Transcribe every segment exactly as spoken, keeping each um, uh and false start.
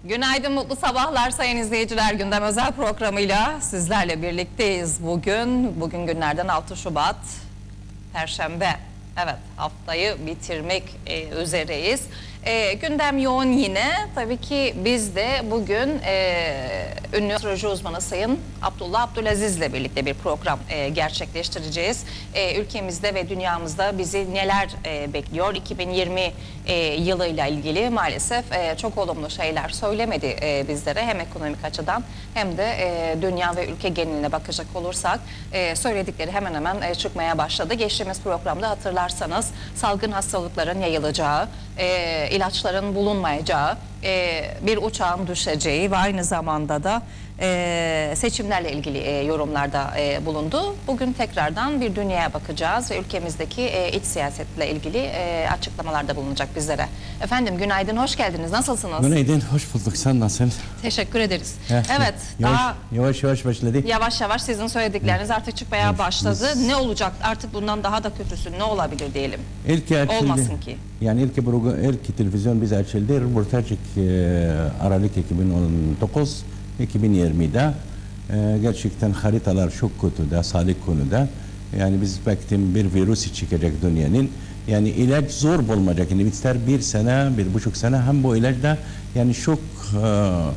Günaydın, mutlu sabahlar sayın izleyiciler. Gündem özel programıyla sizlerle birlikteyiz bugün. Bugün günlerden altı Şubat, Perşembe. Evet, haftayı bitirmek e, üzereyiz. E, gündem yoğun yine. Tabii ki biz de bugün e, ünlü astroloji uzmanı Sayın Abdullah Abdülaziz ile birlikte bir program e, gerçekleştireceğiz. E, ülkemizde ve dünyamızda bizi neler e, bekliyor? iki bin yirmi e, yılıyla ilgili maalesef e, çok olumlu şeyler söylemedi e, bizlere. Hem ekonomik açıdan hem de e, dünya ve ülke geneline bakacak olursak e, söyledikleri hemen hemen e, çıkmaya başladı. Geçtiğimiz programda hatırlarsanız salgın hastalıkların yayılacağı, e, ilaçların bulunmayacağı, e, bir uçağın düşeceği ve aynı zamanda da e, seçimlerle ilgili e, yorumlarda e, bulundu. Bugün tekrardan bir dünyaya bakacağız ve ülkemizdeki e, iç siyasetle ilgili e, açıklamalarda bulunacak bizlere. Efendim günaydın, hoş geldiniz. Nasılsınız? Günaydın, hoş bulduk. Sen nasılsın? Teşekkür ederiz. Heh, evet, yavaş, daha yavaş yavaş başladı. Yavaş yavaş sizin söyledikleriniz artık çıkmaya Evet, başladı. biz... Ne olacak? Artık bundan daha da kötüsü ne olabilir diyelim? İlk açıldı. Olmasın ki. Yani ilk program, ilk televizyon bize açıldı. Röportaj Aralık iki bin on dokuz iki bin yirmi'de e, gerçekten haritalar çok kötü de sağlık konuda. Yani biz baktım bir virüs çıkacak dünyanın. Yani ilaç zor bulmayacak. Yani ister bir sene, bir buçuk sene hem bu ilaçta yani çok e,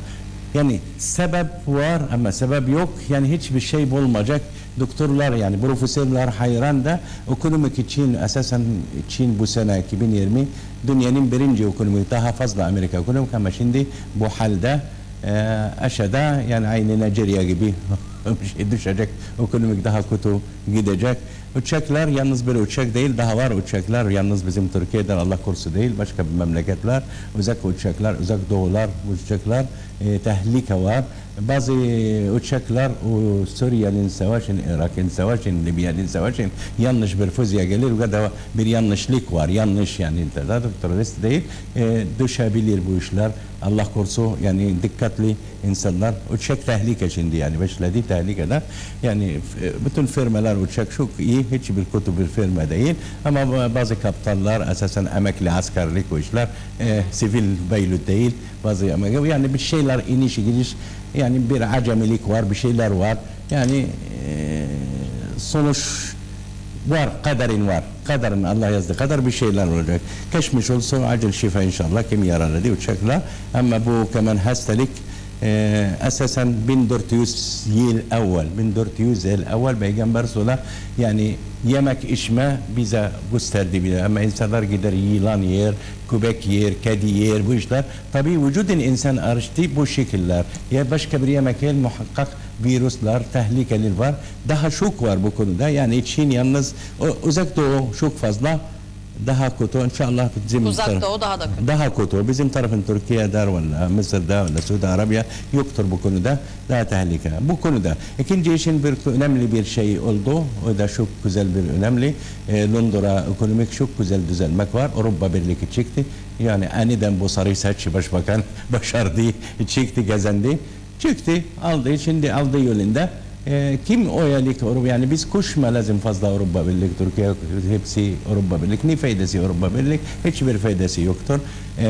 yani sebep var ama sebep yok. Yani hiçbir şey bulmayacak. Doktorlar yani profesörler hayran da ekonomik için esasen Çin bu sene iki bin yirmi dünyanın birinci ekonomik daha fazla Amerika ekonomik ama şimdi bu halde e, aşağıda yani aynı Nijerya gibi bir şey düşecek, ekonomik daha kötü gidecek. Uçaklar yalnız bir uçak değil, daha var uçaklar yalnız bizim Türkiye'den Allah korusun değil, başka bir memleketler, uzak uçaklar, uzak doğular uçaklar, e, tehlike var. Bazı uçaklar o Suriye'nin savaşın, Irak'ın savaşın, Libya'nın savaşın yanlış bir füze gelir ve da bir yanlışlık var, yanlış yani terörist değil, e, düşebilir bu işler. Allah korusun yani dikkatli insanlar uçak tehlike şimdi yani başladı tehlikede yani bütün firmalar uçak çok iyi hiçbir kötü bir firma değil ama bazı kaptanlar esasen emekli askerlik o işler e, sivil pilot değil bazı emekli yani bir şeyler iniş gidiş yani bir acemilik var bir şeyler var yani e, sonuç var, kaderin var. Kaderin Allah yazdı. Kadar bir şeyler olacak. Geçmiş olsun acil şifa inşallah. Kim yaraladı uçakla. Ama bu kemen hastalık e, esasen bin dört yüz yıl evvel bin dört yüz yıl evvel Peygamber Sola yani yemek içme bize gösterdi bile. Ama insanlar gider yılan yer, köpek yer, kedi yer bu işler. Tabii vücudun insan arıştı bu şekiller. Ya başka bir yemek yer muhakkak virüsler, tehlikeler var. Daha çok var bu konuda. Yani Çin yalnız uzak doğu çok fazla daha kötü. İnşallah bizim uzak taraf, doğu daha da kötü. Daha kötü. Bizim tarafın Türkiye'de valla Mısır'da valla Suudi Arabiya yoktur bu konuda. Daha tehlike. Bu konuda. İkinci için bir önemli bir şey oldu. O da çok güzel bir önemli. E, Londra ekonomik çok güzel düzelmek var. Avrupa Birliği çıktı. Yani aniden bu sarı saç başbakan başardı. Çıktı, gezendi. Çıktı, aldı, şimdi aldı yolunda. E, kim o yalik Avrupa, yani biz koşma lazım fazla Avrupa Birliği, Türkiye hepsi Avrupa Birliği. Ne faydası Avrupa Birliği? Hiçbir faydası yoktur. E,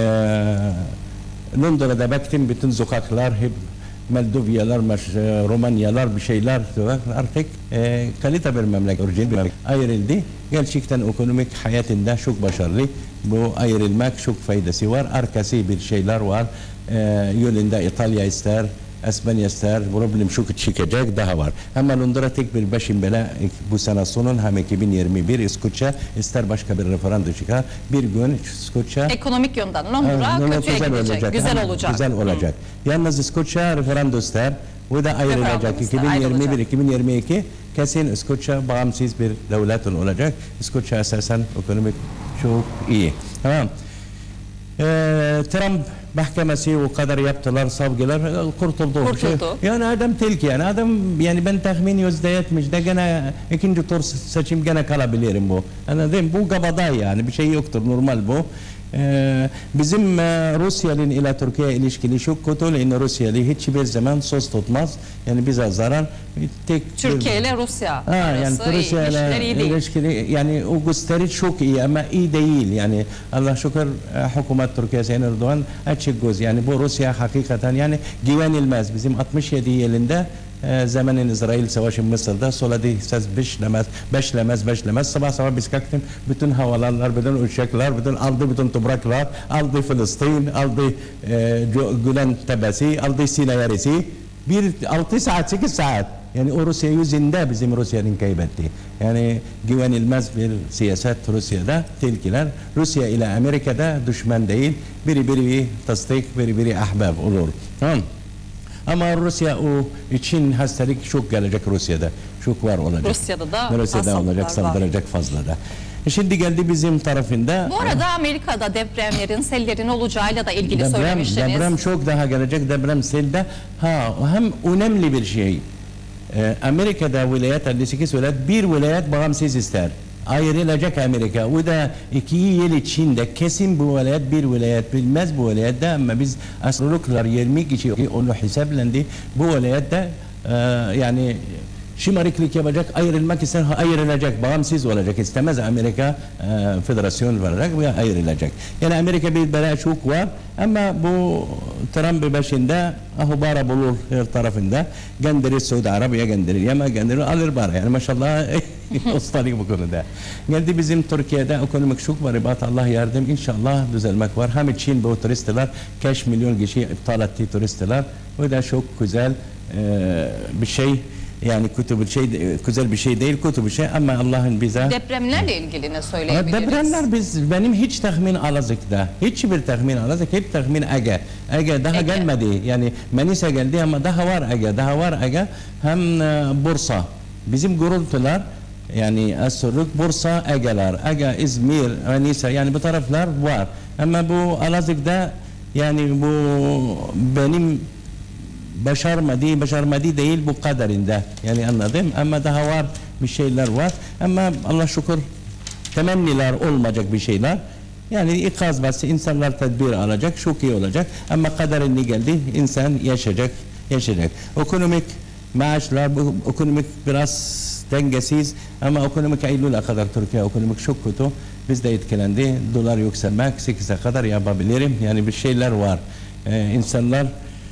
Londra'da baktım bütün sokaklar hep Moldovyalar, Romanyalar bir şeyler artık e, kalite bir memleket, orijinal bir memleket ayrıldı. Gerçekten ekonomik hayatında çok başarılı. Bu ayrılmak çok faydası var. Arkası bir şeyler var. E, yolunda İtalya ister, İspanya ister, problem çok çıkacak daha var. Ama Londra tek bir başın bela bu sene sonun hem iki bin yirmi bir İskoçya ister başka bir referandum çıkar. Bir gün İskoçya ekonomik yönden Londra e, kötüye güzel gidecek, olacak. güzel Hem olacak. Güzel olacak. Hı. Yalnız İskoçya referandum ister. O da ayrılacak. iki bin yirmi bir iki bin yirmi iki kesin İskoçya bağımsız bir devlet olacak. İskoçya esasen ekonomik çok iyi. Tamam. Ee, Trump mahkemesi o kadar yaptılar, savcılar kurtuldu. Kurtuldu. Yani adam tilki yani adam yani ben tahmin yüzde yetmiş de gene ikinci tur seçim gene kalabilirim bu. Anladın? Bu kabada yani bir şey yoktur normal bu. Ee, bizim e, Rusya'nın ile Türkiye ilişkili çok kötü. Yani Rusya'lı hiçbir zaman söz tutmaz. Yani bize zarar. Tek Türkiye ile Rusya ha, yani arası Rusya ilişkiler iyi değil. ilişkili, yani o gösteri çok iyi ama iyi değil. Yani Allah şükür e, hükümet Türkiye Sayın Erdoğan açık göz. Yani bu Rusya hakikaten yani güvenilmez. Bizim altmış yedi yılında e, zamanın İsrail Savaşı Mısır'da söylediği söz beşlemez, beşlemez, beşlemez. Sabah sabah biz kalktık. Bütün havalarlar, bütün uçaklar, bütün aldı bütün topraklar, aldı Filistin, aldı e, Gülen Tepesi, aldı Sina Yarısı. Bir altı saat, sekiz saat. Yani o Rusya yüzünde bizim Rusya'nın kaybetti. Yani güvenilmez bir siyaset Rusya'da, tehlikeler. Rusya ile Amerika'da düşman değil, biri biri tasdik, biri biri ahbab olur. Tamam. Ama Rusya o için hastalık çok gelecek Rusya'da. Çok var olacak. Rusya'da da Rusya'da olacak, saldıracak fazla da. Şimdi geldi bizim tarafında. Bu arada Amerika'da depremlerin, sellerin olacağıyla da ilgili deprem, söylemiştiniz. Deprem çok daha gelecek. Deprem selde ha hem önemli bir şey. Ee, Amerika'da vilayet elli sekiz vilayet bir vilayet bağımsız ister. Ayrılacak Amerika. O da iki yıl içinde kesin bu vilayet bir vilayet bilmez bu vilayette ama biz astrologlar yirmi kişi onu hesaplandı. Bu vilayette e, yani şımarıklık yapacak, ayrılmak ister, ayrılacak, bağımsız olacak. İstemez Amerika e, federasyon olarak ve ayrılacak. Yani Amerika bir bela çok var ama bu Trump başında ahubara bulur her tarafında. Gönderir Suudi Arabiya gönderir, yama gönderir, alır bara. Yani maşallah ustalık bu konuda. Geldi bizim Türkiye'de ekonomik şok var. İbat Allah yardım inşallah düzelmek var. Hem Çin bu turistler kaç milyon kişi iptal etti turistler. O da çok güzel e, bir şey. Yani kötü bir şey, güzel bir şey değil, kötü bir şey ama Allah'ın bize... Depremlerle ilgili ne söyleyebiliriz? Depremler biz, benim hiç tahmin alazık da, hiçbir tahmin alazık, hep tahmin Ege. Ege daha Ege. gelmedi, yani Manisa geldi ama daha var Ege, daha var Ege. Hem e, Bursa, bizim gürültüler, yani Asurluk, Bursa, Ege'ler, Ege, İzmir, Manisa, yani bu taraflar var. Ama bu alazıkta, yani bu benim... başarmadı, başarmadı değil bu kadarında. Yani anladım ama daha var bir şeyler var. Ama Allah şükür temenniler olmayacak bir şeyler. Yani ikaz bası insanlar tedbir alacak, çok iyi olacak. Ama kaderine geldi, insan yaşayacak, yaşayacak. Ekonomik maaşlar, bu ekonomik biraz dengesiz ama ekonomik Eylül'e kadar Türkiye ekonomik çok kötü. Biz de etkilendi. Dolar yükselmek sekize kadar yapabilirim. Yani bir şeyler var. Ee, insanlar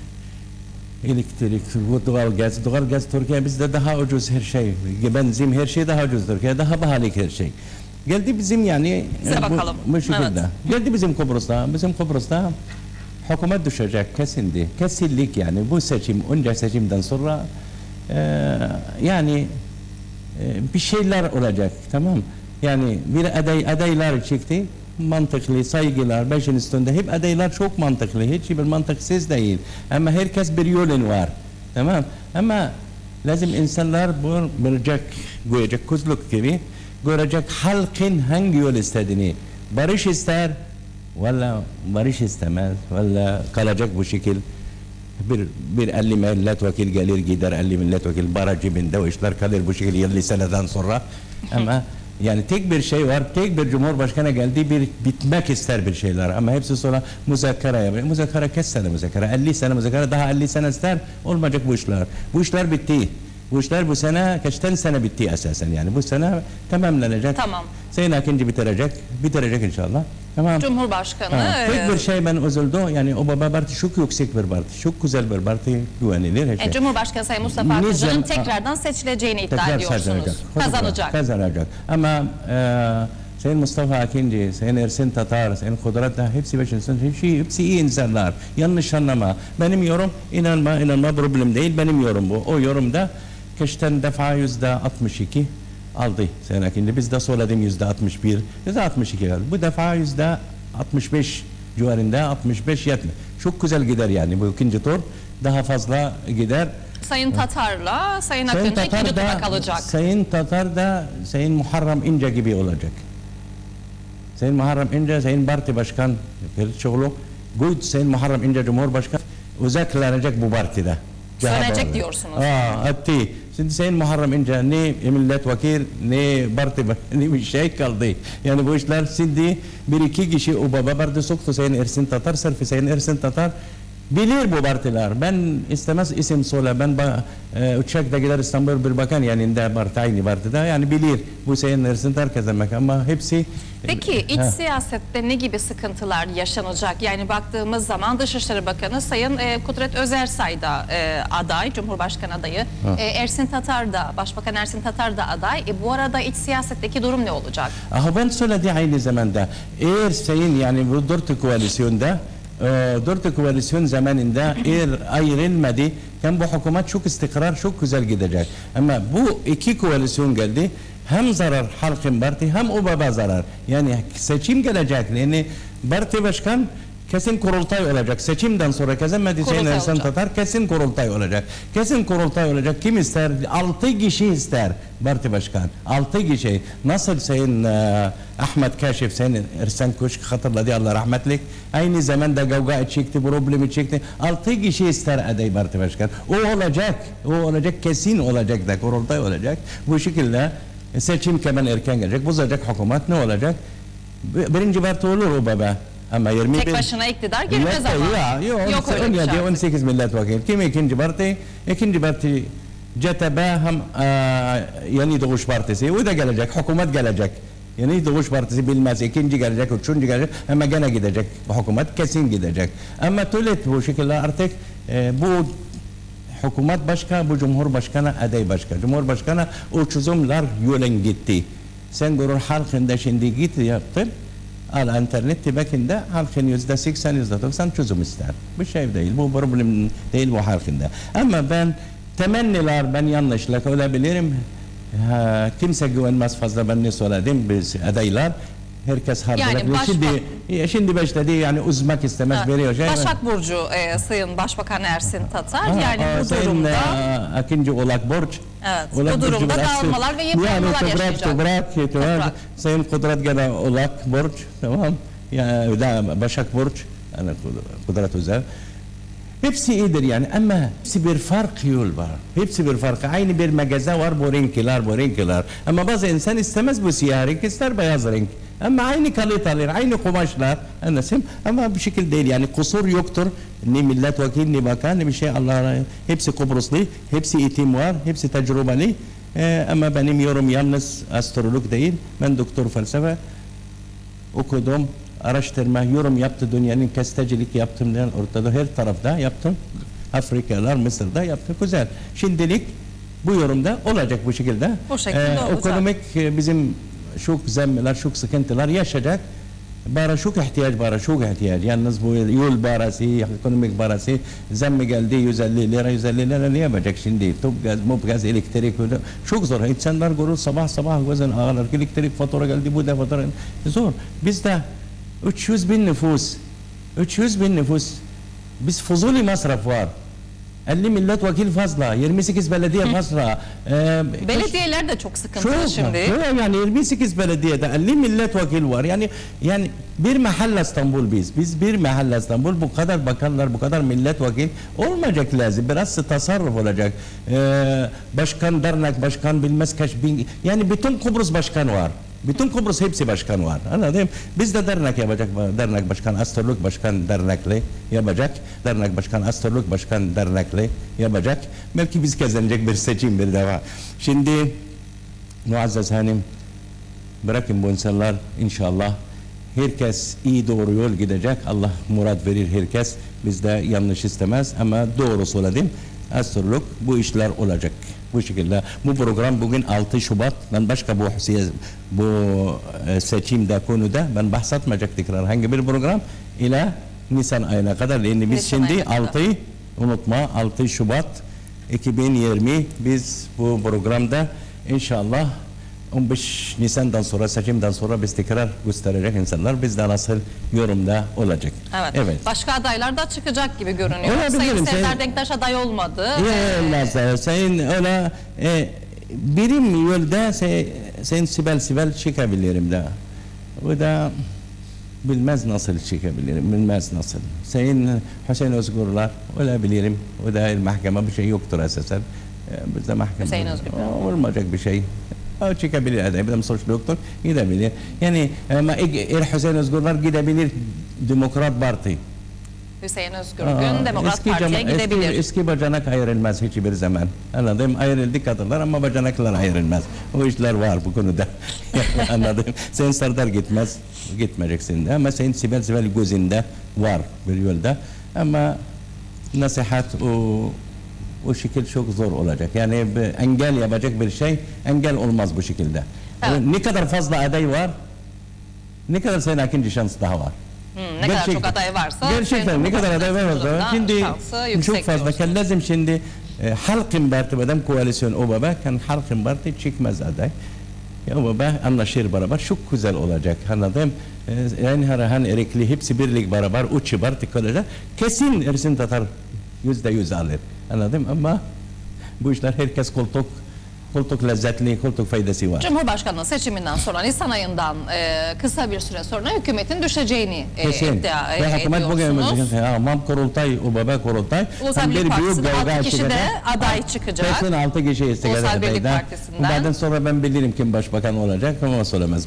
elektrik, doğal gaz, doğal gaz Türkiye bizde daha ucuz her şey. Benzin her şey daha ucuz Türkiye, daha pahalı her şey. Geldi bizim yani Size bu, bakalım. bu şekilde. Evet. Geldi bizim Kıbrıs'ta, bizim Kıbrıs'ta hükümet düşecek kesindi. Kesinlik yani bu seçim, önce seçimden sonra e, yani e, bir şeyler olacak, tamam. Yani bir aday adaylar çıktı. Mantıklı, saygılar, beşin üstünde hep adaylar çok mantıklı, hiç bir mantıksız değil. Ama herkes bir yolun var, tamam. Ama lazım insanlar bu görecek, görecek kuzluk gibi, görecek halkın hangi yol istediğini. Barış ister, valla barış istemez, valla kalacak bu şekil. Bir, bir elli milletvekil gelir gider, elli milletvekil bara cebinde o işler kalır bu şekilde yirmi seneden sonra. Ama yani tek bir şey var, tek bir cumhurbaşkanı geldi, bir bitmek ister bir şeyler ama hepsi sonra müzakere yapıyor. Müzakere kaç sene müzakere? elli sene müzakere, daha elli sene ister, olmayacak bu işler. Bu işler bitti. Bu işler bu sene, kaçtan sene bitti esasen yani. Bu sene tamamlanacak. Tamam. Sayın ikinci bitirecek, bitirecek inşallah. Tamam. Cumhurbaşkanı... Ha, tek e, bir şey ben üzüldüm, yani o baba parti çok yüksek bir parti, çok güzel bir parti, güvenilir her şey. e, Cumhurbaşkanı Sayın Mustafa Akıncı'nın Nizam- tekrardan seçileceğini iddia Tekrar ediyorsunuz. kazanacak. Kazanacak. Kazanacak. Ama e, Sayın Mustafa Akinci, Sayın Ersin Tatar, Sayın Kudret da hepsi beşinsin, hepsi, hepsi iyi insanlar. Yanlış anlama. Benim yorum inanma, inanma problem değil. Benim yorum bu. O yorumda geçten defa yüzde altmış iki aldı Sayın Akinci. Biz de söyledim yüzde altmış bir, yüzde altmış iki aldı. Bu defa yüzde altmış beş civarında, altmış beş yetmiş. Çok güzel gider yani bu ikinci tur. Daha fazla gider. Sayın Tatar'la Sayın Sayın Akıncı Tatar ikinci tura da, kalacak. Sayın Tatar da Sayın Muharrem İnce gibi olacak. Sayın Muharrem İnce, Sayın Parti Başkan Kılıçoğlu, Güç Sayın Muharrem İnce Cumhurbaşkanı uzaklanacak bu partide. Sönecek Cevap diyorsunuz. Aa, etti. Şimdi Sayın Muharrem İnce ne milletvekil ne parti ne bir şey kaldı. Yani bu işler şimdi bir iki kişi o baba parti soktu Sayın Ersin Tatar, sırf Sayın Ersin Tatar bilir bu partiler. Ben istemez isim söyle. Ben e, uçakta gider İstanbul bir bakan yani de parti aynı partide yani bilir bu Sayın Ersin Tatar kazanmak ama hepsi. Peki iç ha. siyasette ne gibi sıkıntılar yaşanacak? Yani baktığımız zaman Dışişleri Bakanı Sayın e, Kudret Özersay da e, aday, Cumhurbaşkanı adayı. E, Ersin Tatar da, Başbakan Ersin Tatar da aday. E, bu arada iç siyasetteki durum ne olacak? Aha, ben söyledi aynı zamanda. Eğer Sayın yani bu dört koalisyonda dört koalisyon zamanında eğer ayrılmadı hem bu hükümet çok istikrar çok güzel gidecek. Ama bu iki koalisyon geldi hem zarar halkın parti hem o baba zarar. Yani seçim gelecek yani parti başkan kesin kurultay olacak. Seçimden sonra kazanmadı Sayın Ersin Tatar kesin kurultay olacak. Kesin kurultay olacak. Kim ister? Altı kişi ister parti başkan. Altı kişi. Nasıl Sayın uh, Ahmet Kaşif, Sayın Ersan Koşk hatırladı Allah rahmetlik. Aynı zamanda kavga çekti, problemi çekti. Altı kişi ister aday parti başkan. O olacak. O olacak. Kesin olacak da kurultay olacak. Bu şekilde seçim hemen erken gelecek. Bozacak hükümet ne olacak? Birinci parti olur o baba. Ama yirmi bir tek başına iktidar girmez ama. Ya, yok, yok öyle bir şey. on sekiz milletvekili. Kim ikinci parti? İkinci parti C T B hem e, Yeni Doğuş Partisi. O da gelecek. Hükümet gelecek. Yeni Doğuş Partisi bilmez. İkinci gelecek, üçüncü gelecek. Ama gene gidecek. Hükümet kesin gidecek. Ama tulet bu şekilde artık e, bu hükümet başka, bu Cumhurbaşkanı aday başka. Cumhurbaşkanı o çözümler yolun gitti. Sen görür halkında şimdi git yaptın. Al internet bakında halkın yüzde seksen yüzde doksan çözüm ister. Bir şey değil. Bu problem değil bu halkında. Ama ben temenniler ben yanlışlık olabilirim. Ha, kimse güvenmez fazla ben ne söyledim biz adaylar. Herkes harcamak. Yani başka... Şimdi, şimdi başladı yani uzmak istemez veriyor şey. Başak Burcu e, Sayın Başbakan Ersin Tatar ha, yani o, bu sayın, durumda. A, ikinci Olak Borç. Evet Olak bu durumda dağılmalar ve yıpranmalar yani, yaşayacak. Toprak, toprak, toprak. Sayın Kudret gene Olak Borç tamam. Yani da Başak Borç yani Kudret Özel. Hepsi iyidir yani ama hepsi bir fark yol var. Hepsi bir fark. Aynı bir magaza var bu renkler bu renkler. Ama bazı insan istemez bu siyah renk ister beyaz renk. Ama aynı kaliteler, aynı kumaşlar. Anlasın? Ama bir şekilde değil yani kusur yoktur. Ne milletvekili ne bakan ne bir şey Allah hepsi Kıbrıslı, hepsi eğitim var, hepsi tecrübeli. Ee, ama benim yorum yalnız astrolog değil. Ben doktor felsefe okudum. Araştırma, yorum yaptı dünyanın gazetecilik yaptım diyen ortada her tarafta yaptım. Afrikalar, Mısır'da yaptım. Güzel. Şimdilik bu yorumda olacak bu şekilde. Bu şekilde ee, olacak. Ekonomik bizim çok zemmeler, çok sıkıntılar yaşayacak. Bara çok ihtiyaç, bara çok ihtiyaç. Yalnız bu yol barası, ekonomik barası zemme geldi yüz elli lira, yüz elli lira ne yapacak şimdi? Top gaz, mop gaz, elektrik öyle. Çok zor. İnsanlar görür sabah sabah gözün ağlar. Elektrik fatura geldi, bu da fatura. Zor. Bizde üç yüz bin nüfus. üç yüz bin nüfus. Biz fuzuli masraf var. elli milletvekil fazla, yirmi sekiz belediye fazla. Ee, Belediyeler de çok sıkıntılı çok, şimdi. Çok, yani yirmi sekiz belediyede elli milletvekil var. Yani yani bir mahalle İstanbul biz. Biz bir mahalle İstanbul. Bu kadar bakanlar, bu kadar milletvekil olmayacak lazım. Biraz tasarruf olacak. Ee, başkan, dernek başkan bilmez kaç bin. Yani bütün Kıbrıs başkan var. Bütün Kıbrıs hepsi başkan var. Anladın? Biz de dernek yapacak. Dernek başkan, astrolog başkan dernekli yapacak. Dernek başkan, astrolog başkan dernekli yapacak. Belki biz kazanacak bir seçim bir defa. Şimdi Muazzez Hanım bırakın bu insanlar inşallah herkes iyi doğru yol gidecek. Allah murat verir herkes. Biz de yanlış istemez ama doğru söyledim. Astrolog bu işler olacak. Bu şekilde. Bu program bugün altı Şubat. Ben başka bu bu seçimde konuda ben bahsetmeyecek tekrar hangi bir program ila Nisan ayına kadar. Yani biz şimdi altı unutma altı Şubat iki bin yirmi biz bu programda inşallah on beş Nisan'dan sonra seçimden sonra biz tekrar gösterecek insanlar bizden nasıl yorumda olacak. Evet. evet. Başka adaylar da çıkacak gibi görünüyor. Sayın Serdar Denktaş aday olmadı. Olmaz. Ee, Sayın öyle e, birim yolda say, Sayın Sibel Sibel çıkabilirim de. O da bilmez nasıl çıkabilirim. Bilmez nasıl. Sayın Hüseyin Özgürler olabilirim. O da mahkeme bir şey yoktur esasen. Bizde mahkeme Hüseyin Özgür. olmayacak bir şey. O çıkabilir aday. Bir de suçlu yoktur. Gidebilir. Yani ama eğer Hüseyin Özgürler gidebilir Demokrat Parti. Hüseyin Özgürgün Demokrat Parti'ye gidebilir. Eski, eski bacanak ayrılmaz hiçbir zaman. Anladım. Ayrıldı kadınlar ama bacanaklar ayrılmaz. O işler var bu konuda. Anladım. Sen Serdar gitmez. Gitmeyeceksin de. Ama sen Sibel Sibel gözünde var bir yolda. Ama nasihat o o şekil çok zor olacak. Yani engel yapacak bir şey engel olmaz bu şekilde. Evet. Ne kadar fazla aday var, ne kadar senin ikinci şans daha var. Hmm, ne gerçekten, kadar çok aday varsa gerçekten ne kadar aday varsa şimdi çok fazla kan lazım şimdi e, halkın partiden koalisyon o baba kan halkın parti çıkmaz aday. Ya o baba anlaşır beraber çok güzel olacak. Anladım. E, yani harahan erikli hepsi birlik beraber uç parti kalacak. Kesin Ersin Tatar yüzde yüz alır. Anladım ama bu işler herkes koltuk koltuk lezzetli, koltuk faydası var. Cumhurbaşkanlığı seçiminden sonra Nisan ayından e, kısa bir süre sonra hükümetin düşeceğini e, iddia e, ediyorsunuz. Tamam kurultay, o baba kurultay. Ulusal Birlik Partisi'nde altı kişi de aday çıkacak. Kesin altı kişi istekler Ulusal Birlik Partisi'nden. Bundan sonra ben bilirim kim başbakan olacak ama söylemez.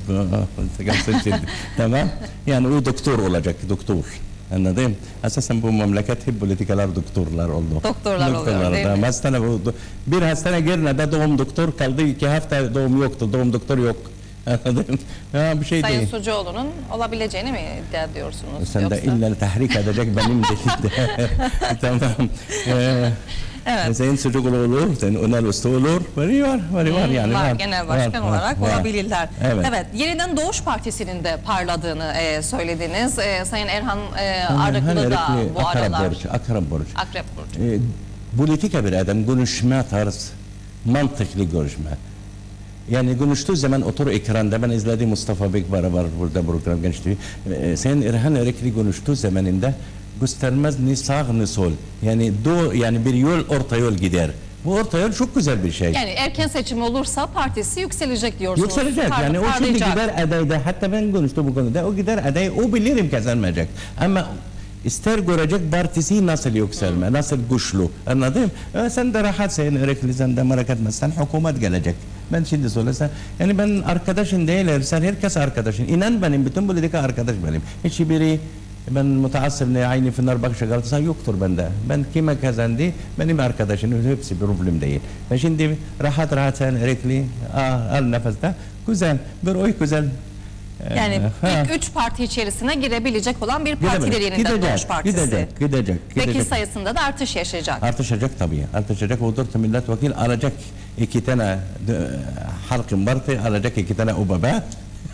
Tamam. Yani o doktor olacak, doktor. Anladım. Esasen bu memleket hep politikalar doktorlar oldu. Doktorlar, doktorlar oluyor değil mi? Hastane, bir hastane Girne'de doğum doktor kaldı. iki hafta doğum yoktu. Doğum doktor yok. Anladım. Ya, bir şey Sayın değil. Sucuoğlu'nun olabileceğini mi iddia ediyorsunuz? Sen yoksa? de illa tahrik edecek benim dediğimde. Tamam. Ee, evet. Sayın Sucuoğlu olur, Sayın Önal Usta olur. Var var, var, var yani. Var, var, genel başkan var, olarak var, olabilirler. Evet. Evet. Yeniden Doğuş Partisi'nin de parladığını e, söylediniz. E, Sayın Erhan e, Arıklı da bu Akrep aralar. Borç, Akrep Borç. Akrep Borç. E, politika bir adam konuşma tarz, mantıklı görüşme. Yani konuştuğu zaman otur ekranda ben izledim Mustafa Bek beraber burada program geçti. E, Sayın Erhan Arıklı konuştuğu zamanında göstermez ne sağ ne sol. Yani do yani bir yol orta yol gider. Bu orta yol çok güzel bir şey. Yani erken seçim olursa partisi yükselecek diyorsunuz. Yükselecek Par yani o şimdi gider adayda hatta ben konuştum bu konuda o gider aday o bilirim kazanmayacak. Ama ister görecek partisi nasıl yükselme, hmm. nasıl güçlü anladın mı? Sen de rahat Sayın Arıklı sen de merak etmezsen hükümet gelecek. Ben şimdi söylesem yani ben arkadaşın değil sen herkes arkadaşın. İnan benim bütün politika arkadaş benim. Hiçbiri ben mutaassıp ne aynı Fenerbahçe Galatasaray yoktur bende. Ben kime kazandı benim arkadaşım hepsi bir problem değil. Ben şimdi rahat rahat sen Arıklı al nefeste güzel bir oy güzel. Yani ee, ilk üç parti içerisine girebilecek olan bir partidir yeniden Doğuş Partisi. Gidecek, gidecek, gidecek. Vekil sayısında da artış yaşayacak. Artacak tabii. Artacak. O dört milletvekili alacak iki tane halkın parti alacak iki tane obaba.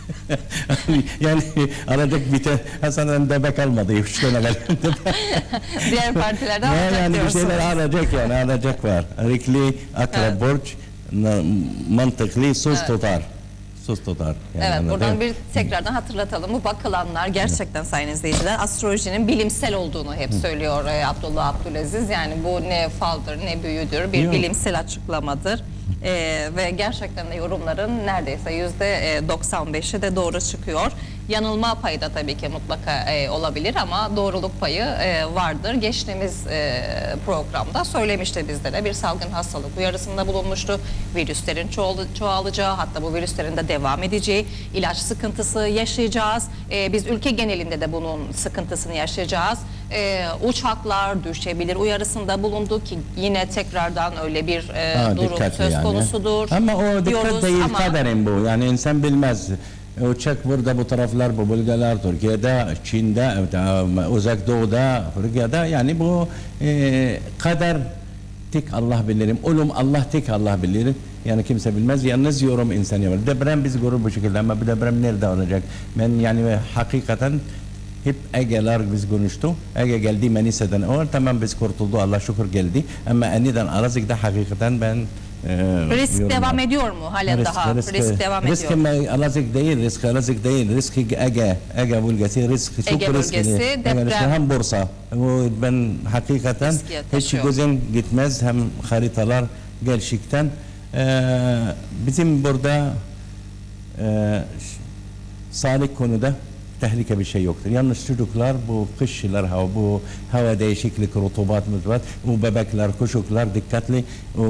Yani alacak bir tane Hasan Debe kalmadı. Üç tane var. Diğer partilerden alacak yani diyorsunuz. Bir şeyler alacak yani alacak var. Arıklı, Akrep Borç, mantıklı söz evet. tutar. Tutar. Yani evet, buradan bir tekrardan hatırlatalım. Bu bakılanlar gerçekten evet. sayın izleyiciler astrolojinin bilimsel olduğunu hep söylüyor e, Abdullah Abdülaziz. Yani bu ne faldır ne büyüdür bir Yok. bilimsel açıklamadır. E, ve gerçekten de yorumların neredeyse yüzde doksan beşi de doğru çıkıyor. Yanılma payı da tabii ki mutlaka e, olabilir ama doğruluk payı e, vardır. Geçtiğimiz e, programda söylemişti bizlere bir salgın hastalık uyarısında bulunmuştu. Virüslerin çoğal çoğalacağı hatta bu virüslerin de devam edeceği, ilaç sıkıntısı yaşayacağız. E, biz ülke genelinde de bunun sıkıntısını yaşayacağız. E, uçaklar düşebilir uyarısında bulundu ki yine tekrardan öyle bir e, ha, durum söz yani. konusudur. Ama o dikkat değil ama... kaderin bu. Yani insan bilmez. Uçak burada bu taraflar, bu bölgeler, Türkiye'de, Çin'de, Uzak Doğu'da, Türkiye'de yani bu e, kader tek Allah bilir. Ölüm Allah tek Allah bilir. Yani kimse bilmez. Yalnız yorum insan yapar. Deprem biz görür bu şekilde ama bu deprem nerede olacak? Ben yani hakikaten hep Ege'ler biz konuştu. Ege geldi Manisa'dan. O tamam biz kurtuldu. Allah şükür geldi. Ama aniden Arazik'te hakikaten ben Ee, risk devam var. ediyor mu halen risk, daha? Risk, risk devam risk ediyor. Risk Alazik değil, risk Alazik değil. Risk Ege, Ege bölgesi, risk çok Ege bölgesi, deprem. Hem borsa. O ben hakikaten hiç gözüm gitmez. Hem haritalar gerçekten. Ee, bizim burada e, sağlık konuda tehlike bir şey yoktur. Yalnız çocuklar bu kışlar hava, bu hava değişiklik, rutubat, mutubat, bu bebekler, çocuklar dikkatli. O,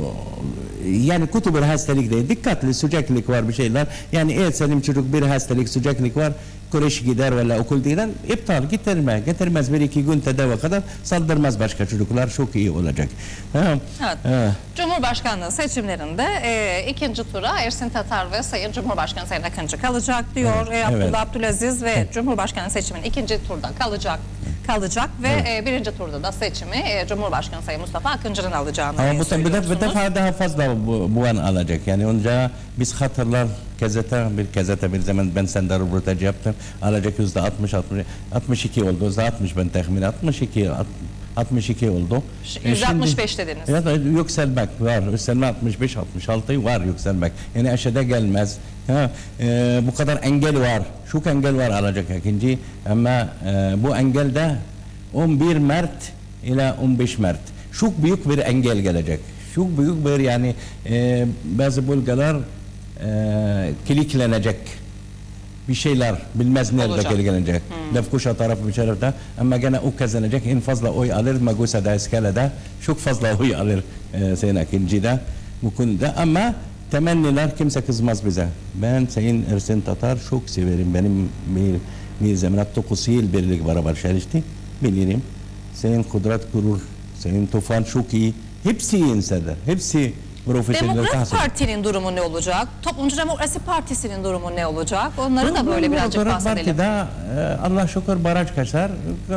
yani kötü bir hastalık değil. Dikkatli, sıcaklık var bir şeyler. Yani eğer senin çocuk bir hastalık, sıcaklık var, kreş gider veya okul gider, iptal getirme. Getirmez bir iki gün tedavi kadar saldırmaz başka çocuklar. Çok iyi olacak. Evet. Ha. Cumhurbaşkanlığı seçimlerinde e, ikinci tura Ersin Tatar ve Sayın Cumhurbaşkanı Sayın Akıncı kalacak diyor. Evet. E, Abdullah evet. Abdülaziz ve evet. Cumhurbaşkanı seçiminin ikinci turda kalacak kalacak ve evet. e, birinci turda da seçimi e, Cumhurbaşkanı Sayın Mustafa Akıncı'nın alacağını Ama bu, bu, bu defa daha fazla bu, bu an alacak. Yani önce biz hatırlar gazete bir gazete bir zaman ben sende röportaj yaptım. Alacak yüzde altmış altmış iki oldu. Yüzde altmış ben tahmin altmış iki altmış iki oldu. yüzde altmış beş dediniz. Ya da yükselmek var. Yükselme altmış beş altmış altı var yükselmek. Yani aşağıda gelmez. Ha, e, bu kadar engel var. Şu engel var alacak ikinci. Ama e, bu engelde on bir Mart ile on beş Mart. Çok büyük bir engel gelecek. Çok büyük bir yani e, bazı bölgeler e, kilitlenecek. Bir şeyler bilmez nerede gelecek. Hmm. Lefkoşa tarafı bir tarafta ama gene o kazanacak en fazla oy alır. Magosa'da eskalada çok fazla oy alır e, Sayın Akıncı'da bu konuda ama temenniler kimse kızmaz bize. Ben Sayın Ersin Tatar çok severim. Benim bir, bir zamanat dokuz yıl birlik beraber çalıştık. Bilirim. Sayın Kudret Gurur, Sayın Tufan çok iyi. Hepsi iyi insanlar. Hepsi Demokrat Parti'nin durumu ne olacak? Toplumcu Demokrasi Partisi'nin durumu ne olacak? Onları da böyle birazcık bahsedelim. Partide Allah şükür baraj kaçar.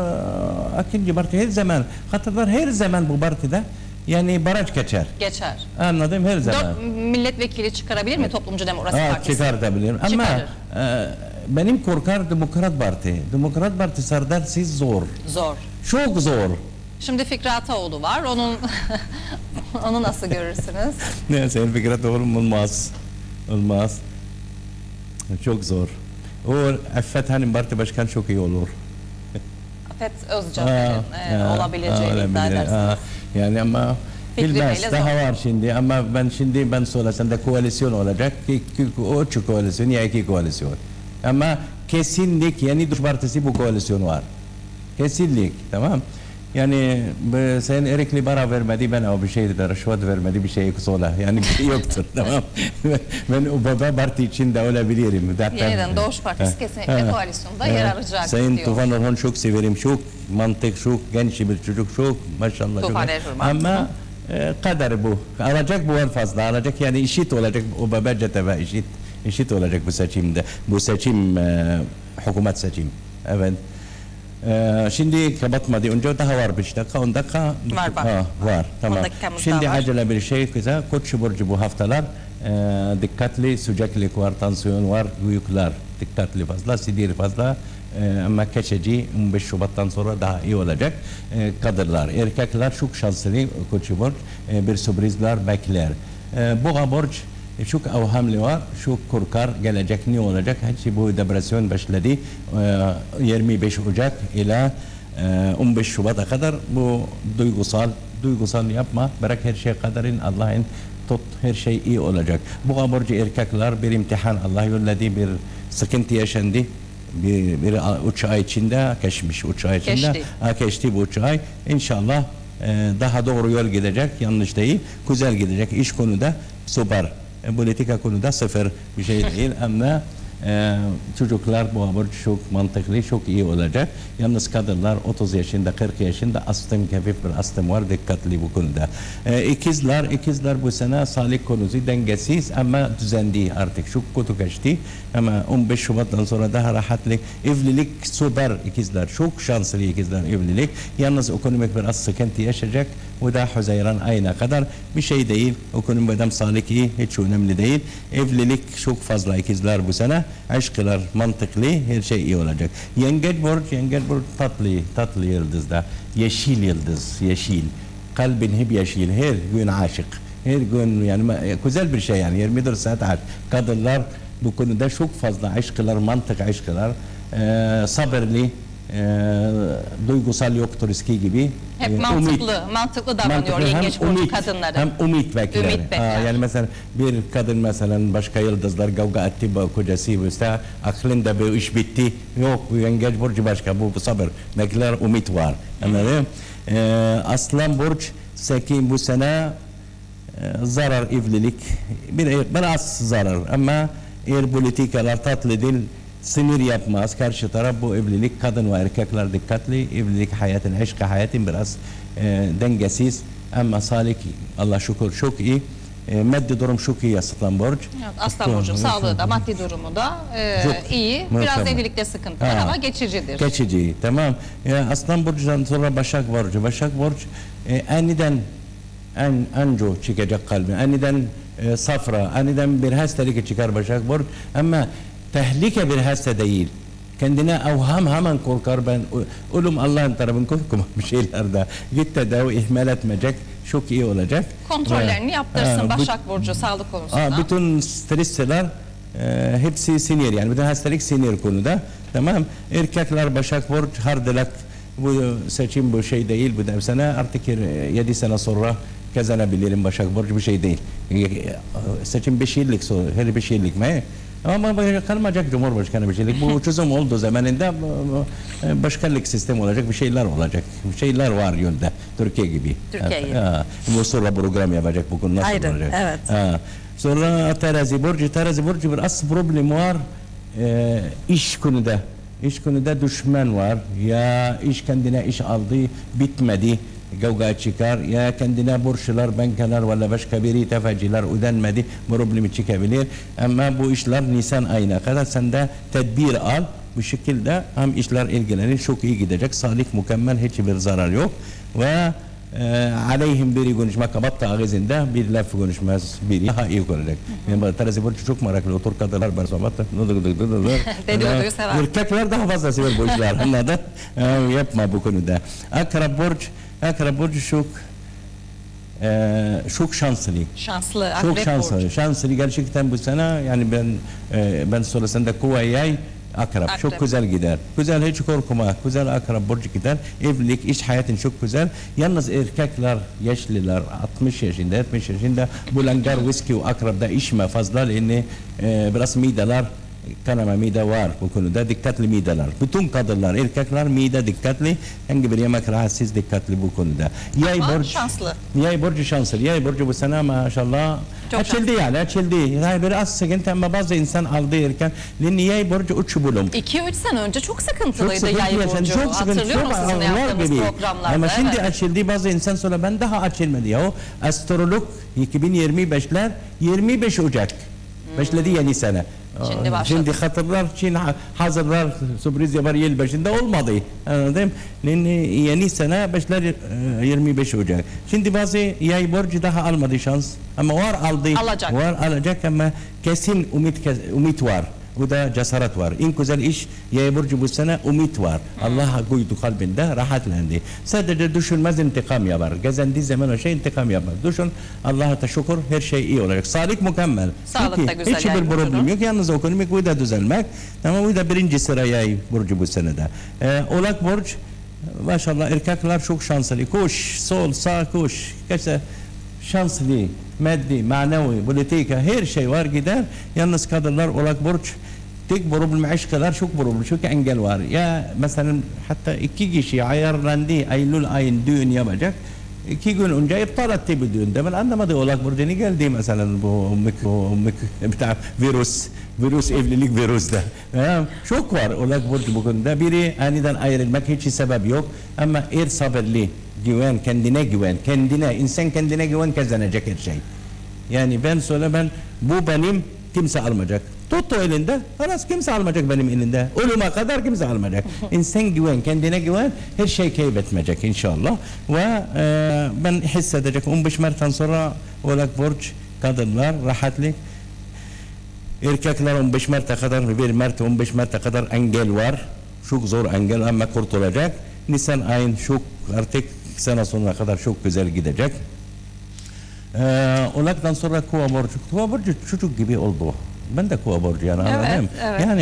İkinci parti her zaman, hatırlar her zaman bu partide yani baraj geçer. Geçer. Anladım her zaman. Dört milletvekili çıkarabilir mi Toplumcu Demokrasi Aa, Partisi? Çıkartabilir. Ama e, benim korkar Demokrat Parti. Demokrat Parti sardarsız zor. Zor. Çok zor. Şimdi Fikri Ataoğlu var. Onun onu nasıl görürsünüz? Ne Sayın Fikri Ataoğlu olmaz. Olmaz. Çok zor. O Affet Hanım Parti Başkanı çok iyi olur. Affet Özcan'ın e, olabileceğini iddia edersiniz. Yani ama Fikri bilmez daha zor. Var şimdi ama ben şimdi ben söylesem de koalisyon olacak. O üç koalisyon ya iki koalisyon. Ama kesinlik yani Düş Partisi bu koalisyon var. Kesinlik tamam. Yani sen Erikli bara vermedi ben o bir şey de rüşvet vermedi bir şey yoksa yani bir şey yoktur tamam. Ben o baba parti içinde olabilirim. Yeniden Doğuş Partisi kesinlikle koalisyonda yer alacak Sayın diyor. Tufan Orhan çok severim çok mantık çok genç bir çocuk çok maşallah. Tufan Erhan. Ama e, kadar bu alacak bu en fazla alacak yani eşit olacak o baba cetebe eşit eşit olacak bu seçimde bu seçim e, hükümet seçim evet. Ee, şimdi kapatmadı önce daha var beş dakika on dakika var, var. Ha, var tamam şimdi acele bir şey güzel Koç burcu bu haftalar e, dikkatli sıcaklık var tansiyon var büyükler dikkatli fazla sidir fazla e, ama keçeci on beş Şubat'tan sonra daha iyi olacak e, kadınlar erkekler çok şanslı Koç burcu e, bir sürprizler bekler e, bu burç çok avhamlı var, çok korkar gelecek ne olacak? Hepsi bu depresyon başladı. yirmi beş Ocak ile on beş Şubat'a kadar bu duygusal, duygusal yapma. Bırak her şey kaderin Allah'ın tut her şey iyi olacak. Bu burcu erkekler bir imtihan Allah yolladı bir sıkıntı yaşandı. Bir, bir üç ay içinde geçmiş, üç ay içinde geçti. Ha, geçti bu üç ay. İnşallah e, daha doğru yol gidecek, yanlış değil, güzel gidecek. İş konuda süper. Politika konuda sıfır bir şey değil ama e, çocuklar bu haber çok mantıklı, çok iyi olacak. Yalnız kadınlar otuz yaşında, kırk yaşında astım, hafif bir astım var, dikkatli bu konuda. E, ikizler, ikizler bu sene sağlık konusu dengesiz ama düzendi artık. Çok kötü geçti ama on beş Şubat'tan sonra daha rahatlık. Evlilik süper ikizler, çok şanslı ikizler evlilik. Yalnız ekonomik biraz sıkıntı yaşayacak. Bu da Haziran ayına kadar bir şey değil. Ekonomik adam sağlık iyi, hiç önemli değil. Evlilik çok fazla ikizler bu sene. Aşklar mantıklı, her şey iyi olacak. Yengeç burç, yengeç burç tatlı, tatlı yıldızda. Yeşil yıldız, yeşil. Kalbin hep yeşil, her gün aşık. Her gün yani güzel bir şey yani yirmi dört saat aşk. Kadınlar bu konuda çok fazla aşklar, mantık aşklar. Ee, sabırlı, e, duygusal yoktur eski gibi. Hep E, mantıklı, umut. mantıklı davranıyor Mantıklı, hem yengeç burcu umut, kadınları. hem umut bekler. Ümit Aa, bekler. yani mesela bir kadın mesela başka yıldızlar kavga etti bu kocası işte aklında bir iş bitti. Yok, bu yengeç burcu başka, bu, bu sabır bekler, umut var. Anladın? E, Aslan burç Sekin bu sene e, zarar evlilik bir biraz zarar ama eğer politikalar tatlı değil sınır yapmaz karşı taraf bu evlilik kadın ve erkekler dikkatli evlilik hayatın aşkı hayatın biraz e, dengesiz ama sağlık Allah şükür çok iyi e, maddi durum çok iyi Aslan burç. Evet, Aslan burcu sağlığı da maddi durumu da e, Çok, iyi. Biraz mükemmel. evlilikte sıkıntı var Ha. ama geçicidir. Geçici tamam. E, Aslan burcudan sonra Başak burcu. Başak burç e, aniden en anco çıkacak kalbi. Aniden e, safra, aniden bir hastalık çıkar Başak burç ama tehlike bir hasta değil. Kendine evham hemen korkar ben. Ölüm Allah'ın tarafından korkma bir şeylerde. Git tedavi ihmal etmeyecek. Çok iyi olacak. Kontrollerini Ve, yaptırsın ha, Başak burcu sağlık konusunda. Aa, bütün stresler e, hepsi sinir yani bütün hastalık sinir konuda tamam erkekler Başak burç hardalak bu seçim bu şey değil bu da sene artık yedi sene sonra kazanabilirim Başak burç bir şey değil seçim beş yıllık sonra her beş yıllık mı ama kalmayacak Cumhurbaşkanı bir şeylik bu çözüm oldu zamanında başkanlık sistemi olacak bir şeyler olacak bir şeyler var yolda Türkiye gibi Türkiye gibi. Ha, bu sonra program yapacak bu konu nasıl Ayrı, olacak evet. ha. Sonra terazi burcu, terazi burcu bir asıl problem var e, iş konuda. İş konuda düşman var. Ya iş kendine iş aldı, bitmedi. Kavga çıkar. Ya kendine borçlar, bankalar veya başka biri tefeciler ödenmedi. Problemi çıkabilir. Ama bu işler Nisan ayına kadar sen de tedbir al. Bu şekilde hem işler ilgilenir. Çok iyi gidecek. Sağlık mükemmel. Hiçbir zarar yok. Ve e, aleyhim biri konuşma kapat ağzında bir laf konuşmaz biri daha iyi olacak. Yani terazi burcu çok meraklı otur kadınlar bar sabah Dedikoduyu sever. erkekler daha fazla sever bu işler anladın e, yapma bu konuda. Akrep burcu Akrep burcu çok e, çok şanslı. Şanslı. Çok Akrep şanslı. burcu. Şanslı gerçekten bu sene yani ben e, ben sonrasında kova yay Akrep. Akrep. Çok güzel gider. Güzel hiç korkma. Güzel akrep burcu gider. Evlilik, iş hayatın çok güzel. Yalnız erkekler, yaşlılar altmış yaşında, yetmiş yaşında bu langar, viski ve akrepde içme fazla leni e, biraz mideler kanama mide var bu konuda dikkatli mideler. Bütün kadınlar, erkekler mide dikkatli. Hangi bir yemek rahatsız dikkatli bu konuda. Yay Ama burcu şanslı. Yay burcu şanslı. Yay burcu bu sene maşallah Çok açıldı yani açıldı. Yani biraz sıkıntı ama bazı insan aldı erken. Leni yay burcu uç bulum. iki üç sene önce çok Çok sıkıntılıydı sıkıntı yay yaşadı, burcu. çok sıkıntı, Hatırlıyor çok musun sizin ağlar yaptığımız gibi. programlarda? Ama şimdi Evet. açıldı bazı insan sonra ben daha açılmadı ya. Astrolog iki bin yirmi beşler yirmi beş Ocak. Başladı yeni sene. Şimdi başladı. Şimdi hatırlar için hazırlar sürpriz yapar yıl başında olmadı. Anladın? Yeni sene başlar yirmi beş Ocak. Şimdi bazı yay borcu daha almadı şans. Ama var aldı. Alacak. Var alacak ama kesin umut, umut var. Bu da cesaret var. En güzel iş yay burcu bu sene umut var. Allah koydu kalbinde rahatlandı. Sadece düşünmez intikam yapar. Gezendiği zaman o şey intikam yapar. Düşün Allah'a teşekkür her şey iyi olacak. Sağlık mükemmel. Sağlık da güzel hiçbir yay problem burcunun. yok. Yalnız ekonomik bu da düzelmek. Ama bu da birinci sıra yay burcu bu senede. Ee, Oğlak burç maşallah erkekler çok şanslı. Koş sol sağ koş. Kaçta şanslı, maddi, manevi, politika her şey var gider. Yalnız kadınlar Oğlak burç tek problem aşklar çok problem çok engel var. Ya mesela hatta iki kişi ayarlandı Eylül ayın düğün yapacak. İki gün önce iptal etti bu düğünde. Ben anlamadım Oğlak burcu ne geldi mesela bu mikro mikro virüs virüs evlilik virüsde. Ya, çok var Oğlak burcu bu konuda. Biri aniden ayrılmak hiç sebep yok ama er sabırlı güven kendine güven kendine insan kendine güven kazanacak her şey. Yani ben söyle ben bu benim kimse almayacak. Tuttu elinde, biraz kimse almayacak benim elinde. Ölüme kadar kimse almayacak. İnsan güven, kendine güven, her şey kaybetmeyecek inşallah. Ve e, ben hissedecek on beş Mart'tan sonra Oğlak burç kadınlar rahatlık. Erkekler on beş Mart'a kadar, bir Mart on beş Mart'a kadar engel var. Çok zor engel ama kurtulacak. Nisan ayın çok artık sene sonuna kadar çok güzel gidecek. Ee, Oğlak'tan sonra Kova burcu. Kova burcu çocuk gibi oldu. Ben de Kova burcu yani Evet, anladım. evet. Yani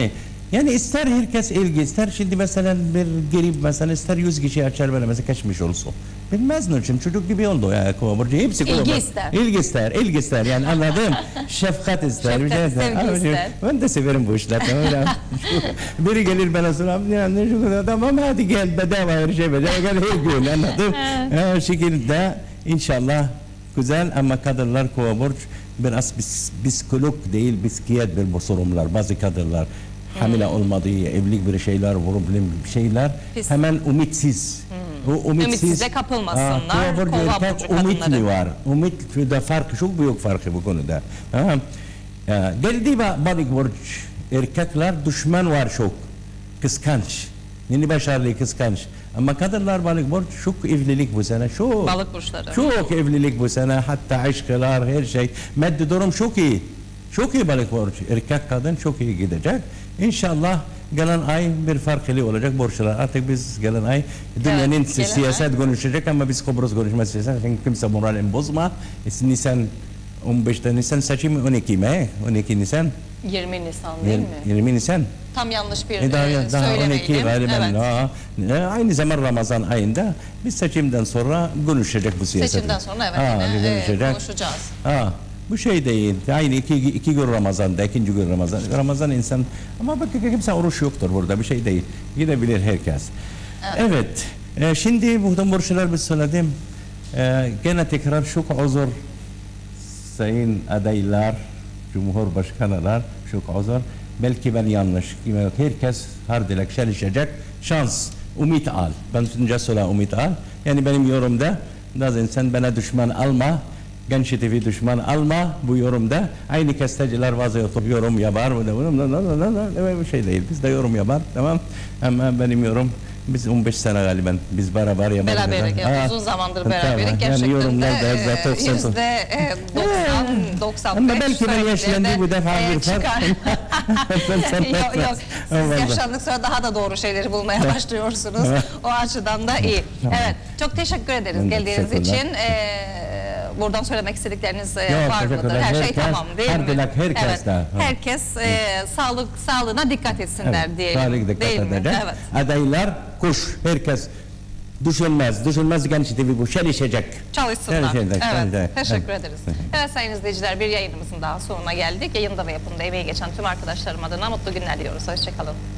Yani ister herkes ilgi ister şimdi mesela bir girip mesela ister yüz kişi açar böyle mesela kaçmış olsun. Bilmez ne için çocuk gibi oldu ya Kovaburcu hepsi İlgi Kovaburcu. ister. İlgi ister, ilgi ister yani anladım. Şefkat ister. bir Şefkat, şey sevgi Ama şey- ister. Ben de severim bu işler. Tamam ya. Biri gelir bana sorar yani şu kadar tamam hadi gel bedava her şey bedava gel her gün anladım. O şekilde inşallah güzel ama kadınlar Kovaburcu biraz bis, psikolog değil psikiyat bir bu sorunlar bazı kadınlar hamile olmadığı evlilik bir şeyler problem bir şeyler Pis. hemen ümitsiz o ümitsiz Ümitsize kapılmasınlar, Aa, Kova burcu Kova erkek burcu ümit kadınları. mi var ümit de farkı çok büyük farkı bu konuda tamam ya, geldi balık burcu erkekler düşman var çok kıskanç yeni başarılı kıskanç ama kadınlar balık burcu çok evlilik bu sene çok Balık burçları. çok evlilik bu sene hatta aşklar her şey maddi durum çok iyi çok iyi balık borç erkek kadın çok iyi gidecek İnşallah gelen ay bir farklı olacak borçlar artık biz gelen ay dünyanın Evet, gelen siyaset ay. konuşacak ama biz Kıbrıs konuşmaz siyaset çünkü kimse moralini bozma Nisan on beşte Nisan seçim on iki mi on iki Nisan yirmi Nisan değil mi? yirmi Nisan Tam yanlış bir e daha, e, daha on iki söylemeyelim. galiba Evet. Aa, e, aynı zaman Ramazan ayında biz seçimden sonra konuşacak bu siyaset. Seçimden sonra evet Ha, yine e, konuşacak. konuşacağız. Ha, bu şey değil. Aynı iki, iki gün Ramazan'da, ikinci gün Ramazan. Ramazan insan ama bak kimse oruç yoktur burada bir şey değil. Gidebilir herkes. Evet. evet. E, şimdi bu borçlar biz söyledim. E, gene tekrar çok uzur sayın adaylar, cumhurbaşkanılar çok uzur. Belki ben yanlış. Herkes her dilek çalışacak. Şans, umut al. Ben önce söyle umut al. Yani benim yorumda bazı insan bana düşman alma. Genç T V düşman alma bu yorumda. Aynı gazeteciler bazı yorum yapar. Bu şey değil. Biz de yorum yapar. Tamam. Ama benim yorum biz on beş sene galiba biz beraber yapar. Beraberlik yani uzun zamandır beraberlik tamam. gerçekten yani yorumlar da de zaten e, yüzde doksan doksan beş ama belki ben yaşlandı bu defa bir fark. yok yok siz yaşlandık sonra daha da doğru şeyleri bulmaya başlıyorsunuz. O açıdan da iyi. Evet çok teşekkür ederiz geldiğiniz için. Ee, buradan söylemek istedikleriniz e, Yok, var mıdır? Her şey herkes, tamam değil her mi? dilek herkes evet. de. Herkes e, sağlık sağlığına dikkat etsinler Evet, diyelim. sağlık dikkat Değil mi? edecek. Evet. Adaylar kuş herkes düşünmez. Düşünmez Genç T V bu çalışacak. Çalışsınlar. Çalışacak, Evet. çalışacak. Teşekkür Evet. ederiz. Evet sayın izleyiciler bir yayınımızın daha sonuna geldik. Yayında ve yapımda emeği geçen tüm arkadaşlarım adına mutlu günler diliyoruz. Hoşçakalın.